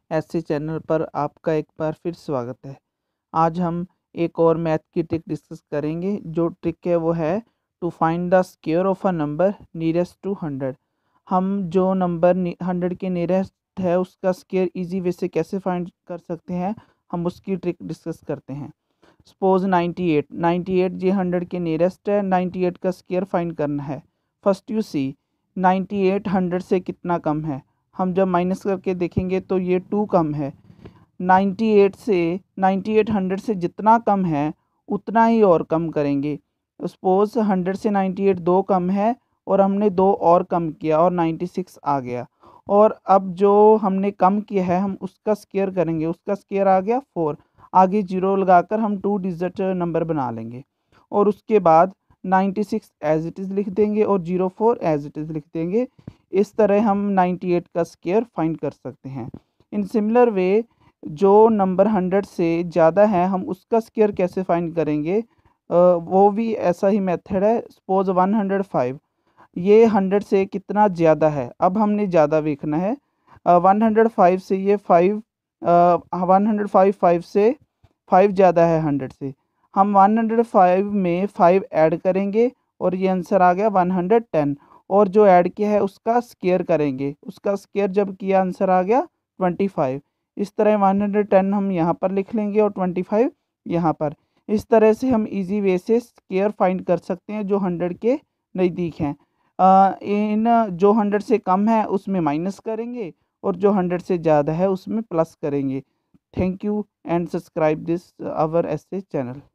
ऐसे चैनल पर आपका एक बार फिर स्वागत है। आज हम एक और मैथ की ट्रिक डिस्कस करेंगे। जो ट्रिक है वो है to find the square of a number nearest to 100। हम जो नंबर 100 के नियरेस्ट है उसका स्क्वायर इजी वे से कैसे फाइंड कर सकते हैं, हम उसकी ट्रिक डिस्कस करते हैं। सपोज 98 जी 100 के नियरेस्ट है। 98 का स्क्वायर फाइंड करना है। फर्स्ट यू सी 98 100 से कितना कम है। हम जब माइनस करके देखेंगे तो ये 2 कम है। 98 100 से जितना कम है उतना ही और कम करेंगे। सपोज 100 से 98 2 कम है और हमने 2 और कम किया और 96 आ गया। और अब जो हमने कम किया है हम उसका स्क्वायर करेंगे, उसका स्क्वायर आ गया 4। आगे जीरो लगाकर हम 2 डिजिट नंबर बना लेंगे और उसके बाद 96 एज इट इज़ लिख देंगे और 04 एज इट इज़ लिख देंगे। इस तरह हम 98 का स्क्वायर फाइंड कर सकते हैं। इन सिमिलर वे जो नंबर 100 से ज़्यादा है हम उसका स्क्वायर कैसे फाइंड करेंगे, वो भी ऐसा ही मेथड है। सपोज 105 ये 100 से कितना ज़्यादा है। अब हमने ज़्यादा देखना है। 105 से ये 5 105 से 5 ज़्यादा है 100 से। हम 105 में 5 ऐड करेंगे और ये आंसर आ गया 110। और जो ऐड किया है उसका स्क्वायर करेंगे, उसका स्क्वायर जब किया आंसर आ गया 25। इस तरह 110 हम यहाँ पर लिख लेंगे और 25 यहाँ पर। इस तरह से हम इजी वे से स्क्वायर फाइंड कर सकते हैं जो 100 के नज़दीक हैं। इन जो 100 से कम है उसमें माइनस करेंगे और जो 100 से ज़्यादा है उसमें प्लस करेंगे। Thank you and subscribe this our ऐसे चैनल।